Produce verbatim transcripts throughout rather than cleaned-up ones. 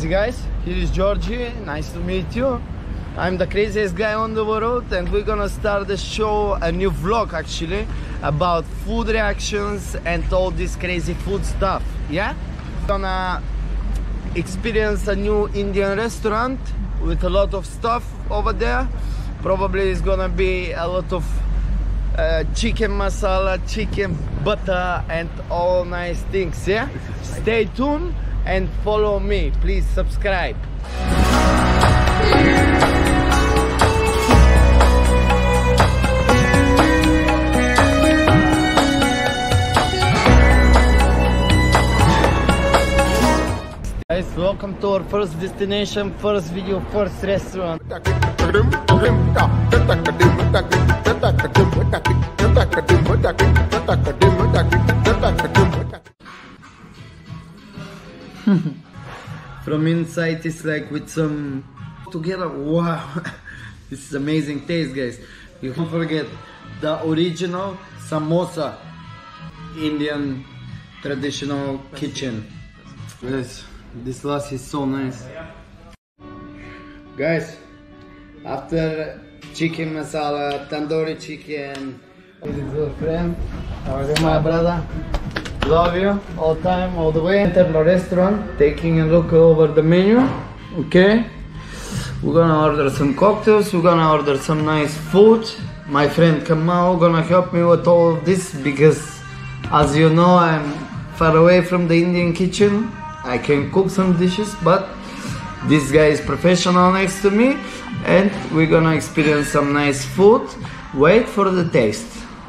guys, here is Georgie, nice to meet you. I'm the craziest guy on the world, and we're gonna start the show, a new vlog actually, about food reactions and all this crazy food stuff, yeah? Gonna experience a new Indian restaurant with a lot of stuff over there. Probably it's gonna be a lot of uh, chicken masala, chicken butter and all nice things, yeah? Stay tuned and follow me, please subscribe. Guys, welcome to our first destination, first video, first restaurant. From inside it's like with some together. Wow. This is amazing taste, guys. You can't forget the original samosa Indian traditional kitchen. Yes, this last is so nice. Guys, after chicken masala, tandoori chicken, this is our friend, our my brother. Love you all time, all the way. Enter the restaurant, taking a look over the menu. Okay, we're gonna order some cocktails. We're gonna order some nice food. My friend Kamal gonna help me with all of this because, as you know, I'm far away from the Indian kitchen. I can cook some dishes, but this guy is professional next to me, and we're gonna experience some nice food. Wait for the taste.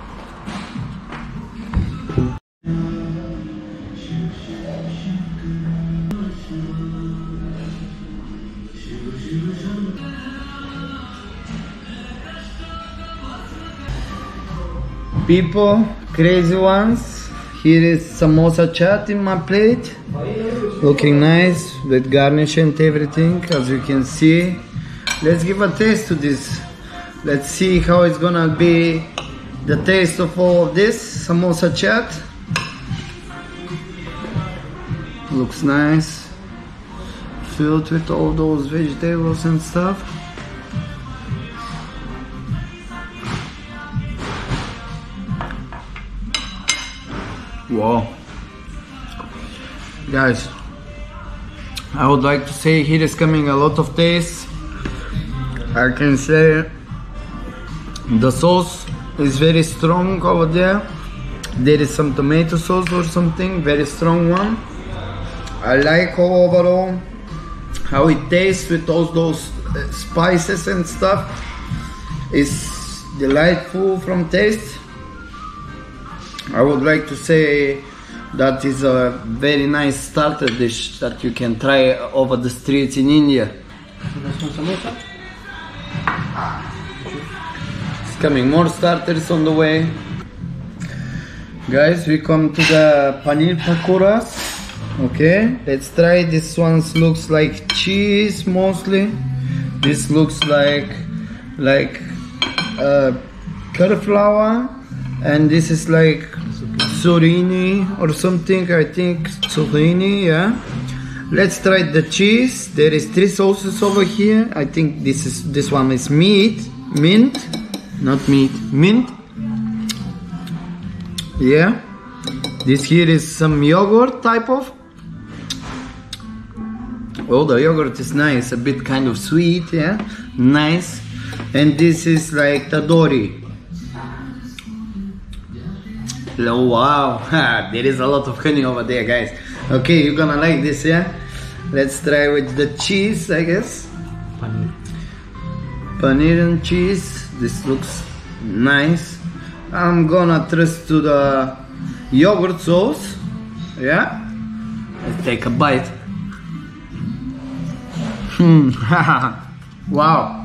People, crazy ones, here is samosa chaat in my plate, looking nice with garnish and everything, as you can see. Let's give a taste to this. Let's see how it's gonna be the taste of all of this samosa chaat. Looks nice, filled with all those vegetables and stuff. Wow, guys, I would like to say here is coming a lot of taste. I can say the sauce is very strong over there. There is some tomato sauce or something, very strong one. I like overall how it tastes with all those spices and stuff. It's delightful from taste. I would like to say that is a very nice starter dish that you can try over the streets in India. It's coming more starters on the way. Guys, we come to the paneer pakoras. Okay, let's try. This one looks like cheese mostly. This looks like like uh, cauliflower, and this is like zucchini or something, I think zucchini, yeah. Let's try the cheese. There is three sauces over here. I think this is this one is meat, mint, not meat, mint. Yeah. This here is some yogurt type of. Oh, the yogurt is nice, a bit kind of sweet, yeah, nice. And this is like tandoori. Oh wow, there is a lot of honey over there, guys. Okay, you're gonna like this, yeah? Let's try with the cheese, I guess. Paneer. Paneer and cheese. This looks nice. I'm gonna trust to the yogurt sauce. Yeah? Let's take a bite. Hmm. Wow.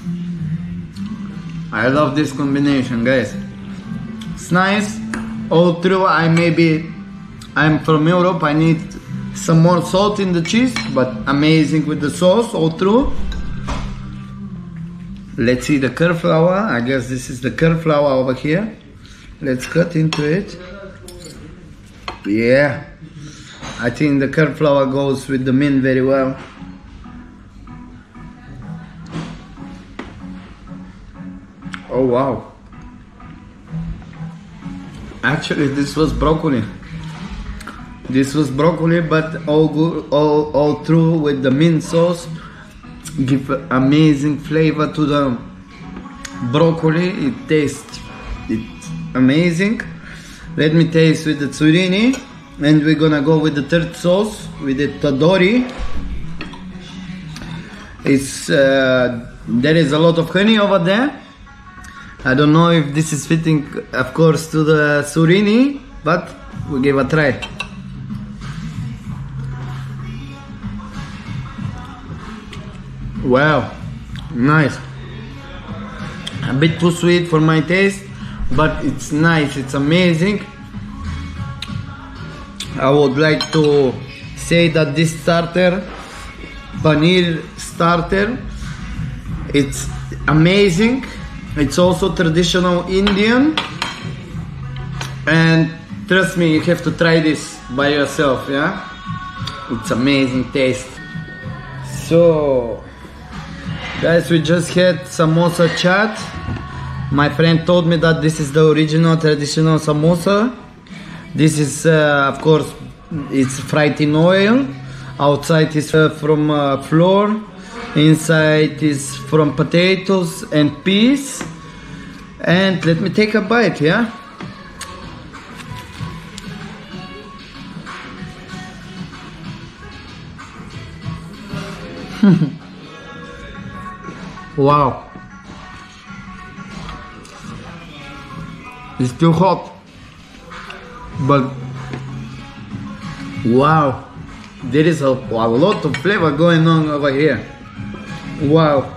I love this combination, guys. It's nice. All through, I maybe, I'm from Europe, I need some more salt in the cheese, but amazing with the sauce all through. Let's see the cauliflower. I guess this is the cauliflower over here. Let's cut into it. Yeah, I think the cauliflower goes with the mint very well. Oh wow. Actually, this was broccoli. This was broccoli, but all good, all all through with the mint sauce. Give amazing flavor to the broccoli. It tastes it's amazing. Let me taste with the zucchini, and we're gonna go with the third sauce with the tandoori. It's uh, there is a lot of honey over there. I don't know if this is fitting, of course, to the zucchini, but we give a try. Wow, nice. A bit too sweet for my taste, but it's nice, it's amazing. I would like to say that this starter, paneer starter, it's amazing. It's also traditional Indian, and trust me, you have to try this by yourself, yeah? It's amazing taste. So guys, we just had samosa chaat. My friend told me that this is the original traditional samosa. This is uh, of course it's fried in oil. Outside is uh, from uh, flour. Inside is from potatoes and peas. And let me take a bite, yeah? Wow. It's too hot. But wow. There is a, a lot of flavor going on over here. Wow.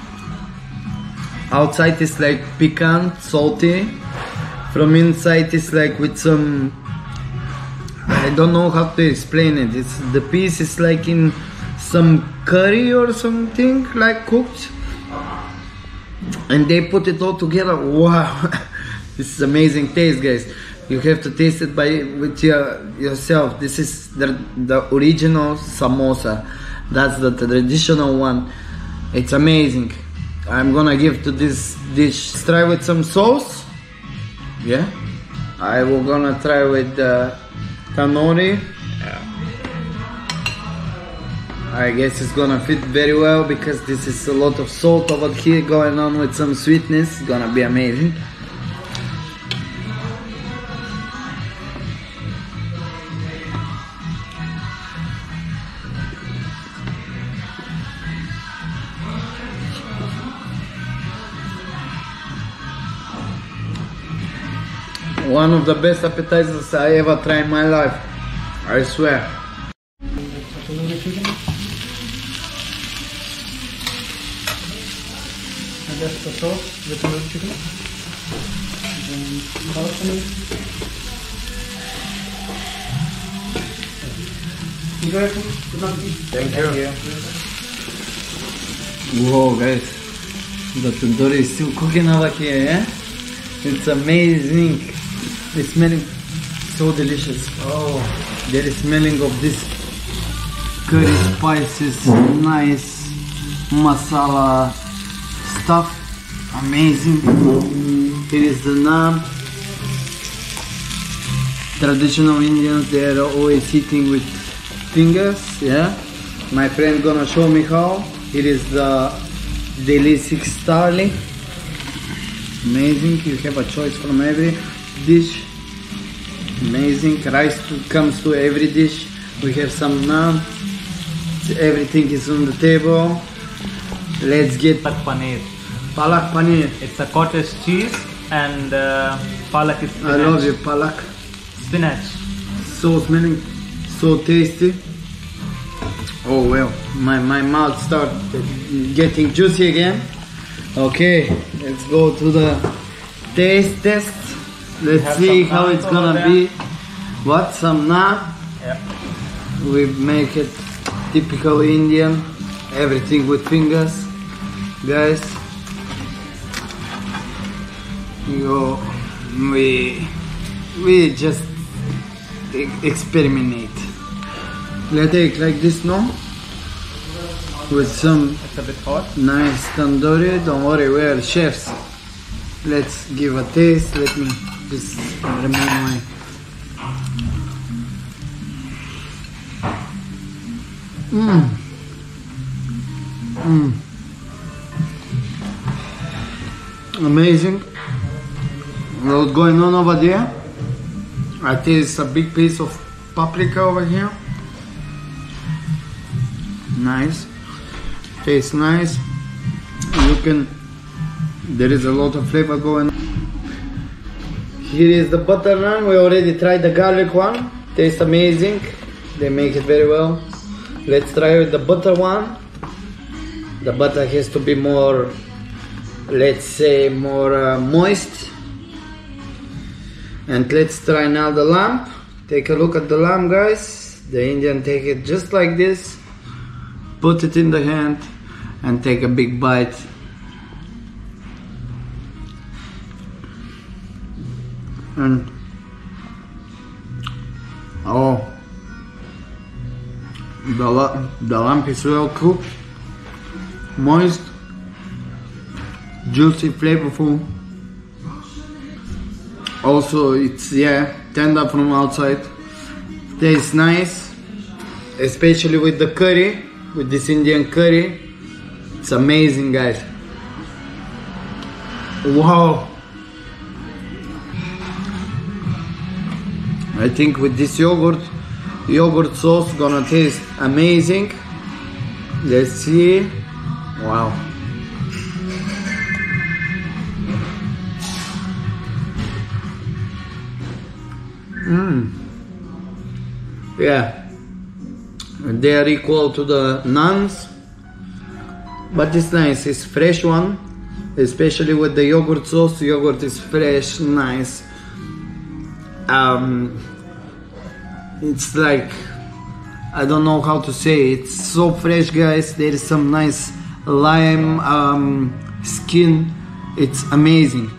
Outside is like piquant, salty. From inside is like with some, I don't know how to explain it. It's the piece is like in some curry or something like cooked, and they put it all together. Wow. This is amazing taste, guys. You have to taste it by with your, yourself. This is the, the original samosa. That's the traditional one. It's amazing. I'm gonna give to this dish. Try with some sauce. Yeah. I will gonna try with the tandoori. Yeah. I guess it's gonna fit very well because this is a lot of salt over here going on with some sweetness. It's gonna be amazing. One of the best appetizers I ever tried in my life, I swear. And that's the sauce with tandoori chicken. Thank you. Whoa, guys, the tandoori is still cooking over here, yeah? It's amazing. It's smelling so delicious. Oh, there is smelling of this curry spices, nice masala stuff. Amazing. Here is the naan. Traditional Indians, they are always eating with fingers. Yeah. My friend gonna show me how. Here is the Delhi six starling. Amazing. You have a choice from every dish. Amazing. Rice to, comes to every dish. We have some naan. Everything is on the table. Let's get Palak paneer. Palak paneer. It's a cottage cheese and uh, palak is spinach. I love you, palak. Spinach. So smelling, so tasty. Oh well, my, my mouth start getting juicy again. Okay, let's go to the taste test. Let's see how it's gonna be. What? Some naan? Yeah. We make it typical Indian. Everything with fingers. Guys. Yo, we, we just experiment. Let's take like this now. With some It's a bit hot. nice tandoori. Don't worry, we are chefs. let's give a taste. Let me just remove my Mmm. Mmm. Amazing. What's going on over there? I taste a big piece of paprika over here. Nice. Tastes nice. You can. There is a lot of flavor going on. Here is the butter naan. We already tried the garlic one. Tastes amazing. They make it very well. Let's try with the butter one. The butter has to be more, let's say, more uh, moist. And let's try now the lamb. Take a look at the lamb, guys. The Indian take it just like this, put it in the hand, and take a big bite. And oh, the, la the lamb is well cooked, moist, juicy, flavorful. Also, it's yeah tender from outside. Tastes nice, especially with the curry, with this Indian curry. It's amazing, guys. Wow. I think with this yogurt, yogurt sauce gonna taste amazing. Let's see. Wow. Mmm. Yeah. They are equal to the naans, but it's nice. It's fresh one, especially with the yogurt sauce. Yogurt is fresh, nice. Um, it's like, I don't know how to say it. It's so fresh, guys. There is some nice lime um, skin. It's amazing.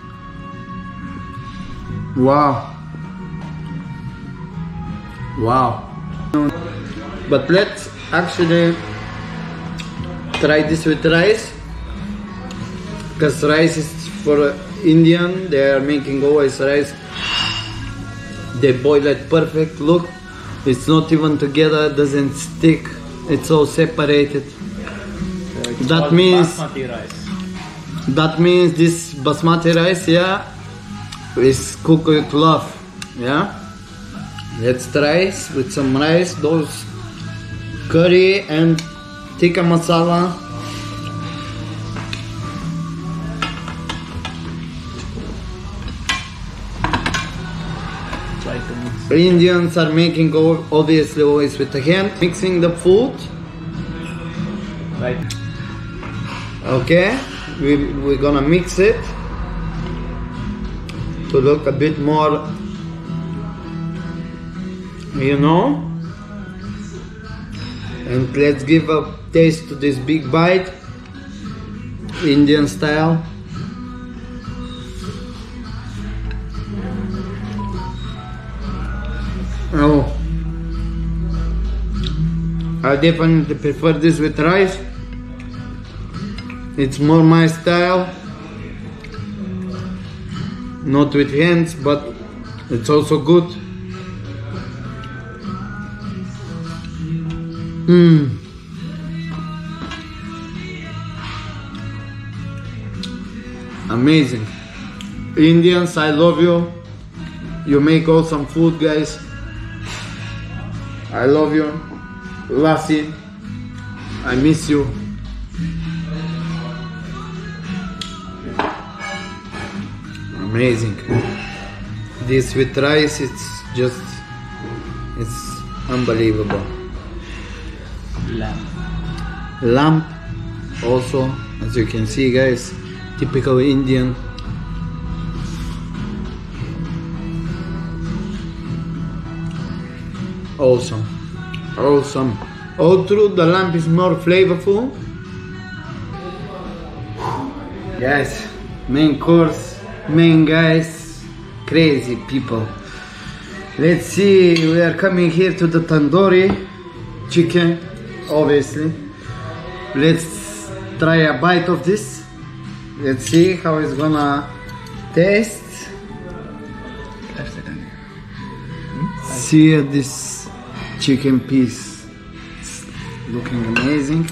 Wow. Wow. But let's actually try this with rice, because rice is for Indian. They are making always rice. They boil it perfect. Look, it's not even together, doesn't stick. It's all separated. So it's that means basmati rice. That means this basmati rice, yeah, is cooked with love. Yeah. Let's try with some rice, those curry and tikka masala. Try to mix. Indians are making obviously always with the hand, mixing the food. Right. Okay, we, we're gonna mix it to look a bit more, you know, and let's give a taste to this big bite, Indian style. Oh, I definitely prefer this with rice. It's more my style, not with hands, but it's also good. Mmm. Amazing. Indians, I love you. You make awesome food, guys. I love you. Lassie, I miss you. Amazing. This with rice, it's just, it's unbelievable. Lamb. Lamb also, as you can see, guys, typical Indian. Awesome, awesome. All through the lamb is more flavorful. Guys, main course, main guys, crazy people. Let's see, we are coming here to the tandoori chicken, obviously. Let's try a bite of this. Let's see how it's gonna taste. See this chicken piece. It's looking amazing.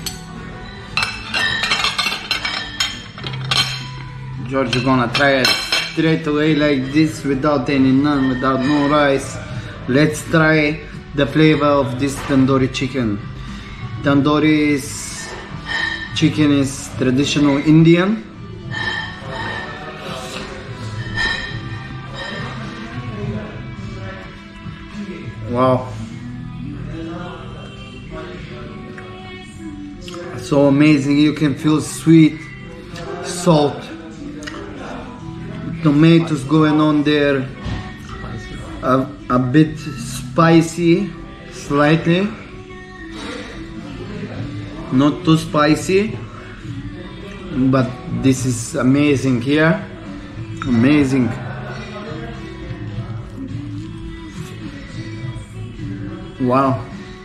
Georgie gonna try it straight away like this, without any naan, without no rice. Let's try the flavor of this tandoori chicken. Tandoori is, chicken is traditional Indian. Wow, so amazing. You can feel sweet, salt, tomatoes going on there, a, a bit spicy, slightly, not too spicy, but this is amazing here, amazing. Wow,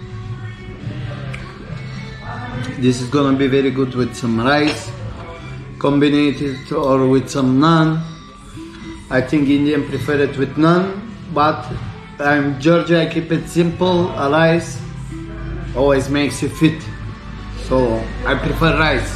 this is gonna be very good with some rice, combine it or with some naan. I think Indian prefer it with naan, but I'm Georgia, I keep it simple. A rice always makes you fit, so I prefer rice.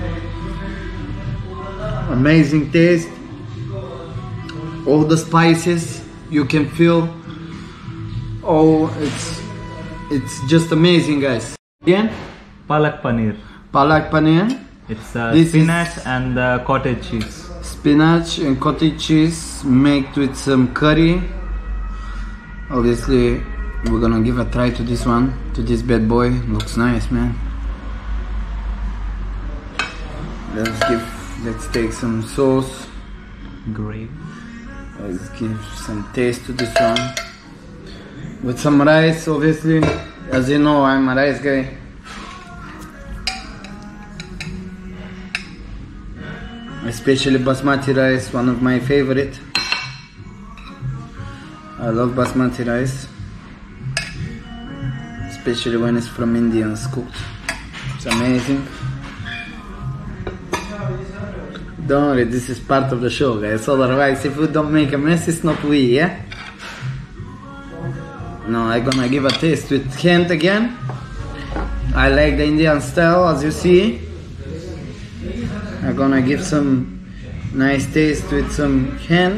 Amazing taste, all the spices you can feel. Oh, it's it's just amazing, guys. Again, Palak paneer. Palak paneer. It's uh, This spinach is- and uh, cottage cheese. Spinach and cottage cheese made with some curry. Obviously, we're gonna give a try to this one, to this bad boy. Looks nice, man. Let's give, let's take some sauce. Gravy. Let's give some taste to this one. With some rice, obviously. As you know, I'm a rice guy. Especially basmati rice, one of my favorite. I love basmati rice, especially when it's from India and it's cooked. It's amazing. Don't worry, this is part of the show, guys. Otherwise, if we don't make a mess, it's not we, yeah? Now I'm gonna give a taste with hand again. I like the Indian style, as you see. I'm gonna give some nice taste with some hand.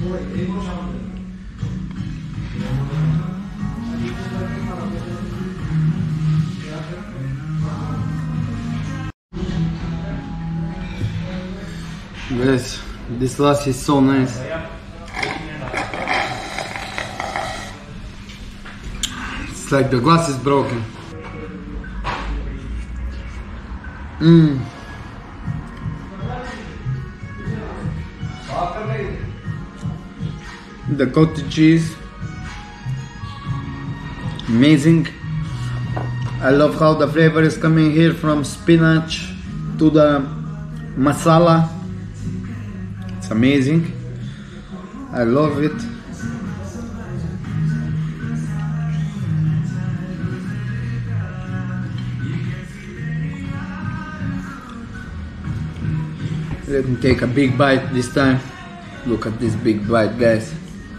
Guys, this lassi is so nice. It's like the glass is broken. Mmm. The cottage cheese, amazing. I love how the flavor is coming here from spinach to the masala. It's amazing. I love it. Let me take a big bite this time. Look at this big bite, guys.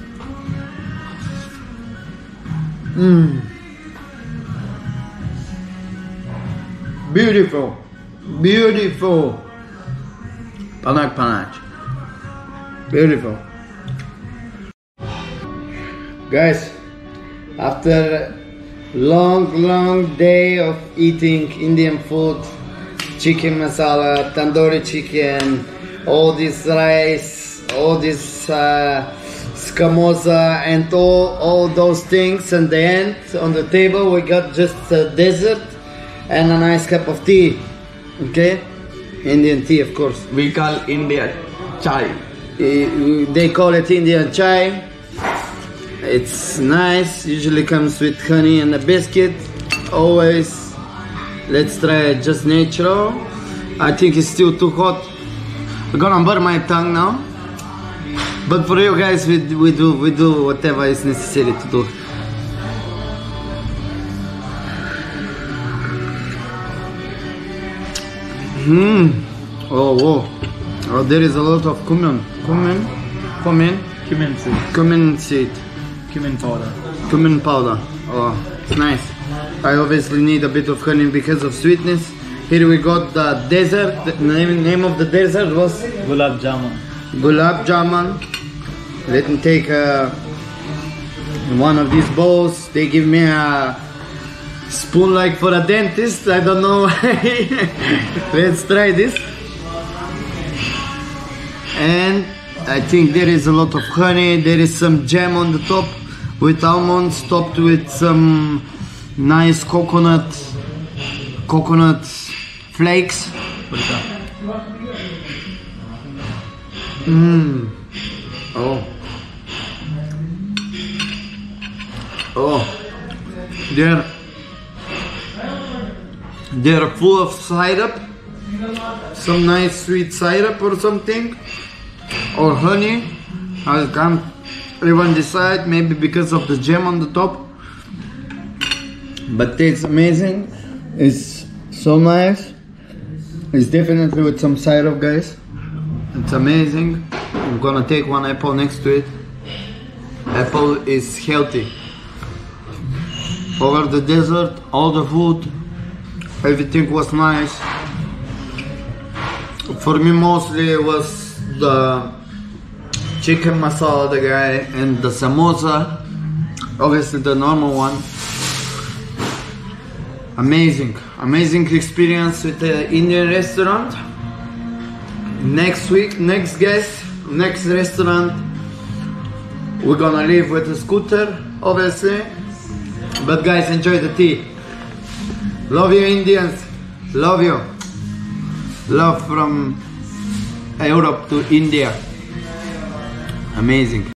Mmm. Beautiful. Beautiful. Panak panak. Beautiful. Guys, after long, long day of eating Indian food, chicken masala, tandoori chicken, all this rice, all this uh, scamosa and all, all those things, and the end on the table we got just a dessert and a nice cup of tea. Okay, Indian tea, of course. We call India chai. Uh, they call it Indian chai. It's nice, usually comes with honey and a biscuit. Always, let's try it just natural. I think it's still too hot. I'm gonna burn my tongue now. But for you guys, we, we do we do whatever is necessary to do. Hmm. Oh, whoa. Oh, there is a lot of cumin. Cumin. cumin? Cumin seed. Cumin seed. Cumin powder. Cumin powder. Oh, it's nice. I obviously need a bit of honey because of sweetness. Here we got the dessert. The name, name of the dessert was? Gulab jamun. Gulab jamun. Let me take uh, one of these bowls. They give me a spoon like for a dentist. I don't know why. Let's try this. And I think there is a lot of honey. There is some jam on the top with almonds, topped with some nice coconut coconut flakes. Mmm. Oh. Oh. They're they're full of syrup. Some nice sweet syrup or something. Or honey. I can't even decide, maybe because of the jam on the top. But it's amazing. It's so nice. It's definitely with some syrup, guys. It's amazing. I'm gonna take one apple next to it. Apple is healthy. Over the desert, all the food, everything was nice. For me mostly it was the chicken masala, the guy, and the samosa. Obviously the normal one. Amazing, amazing experience with the Indian restaurant. Next week, next guest, next restaurant, we're gonna leave with a scooter, obviously. But guys, enjoy the tea. Love you Indians, love you. Love from Europe to India. Amazing.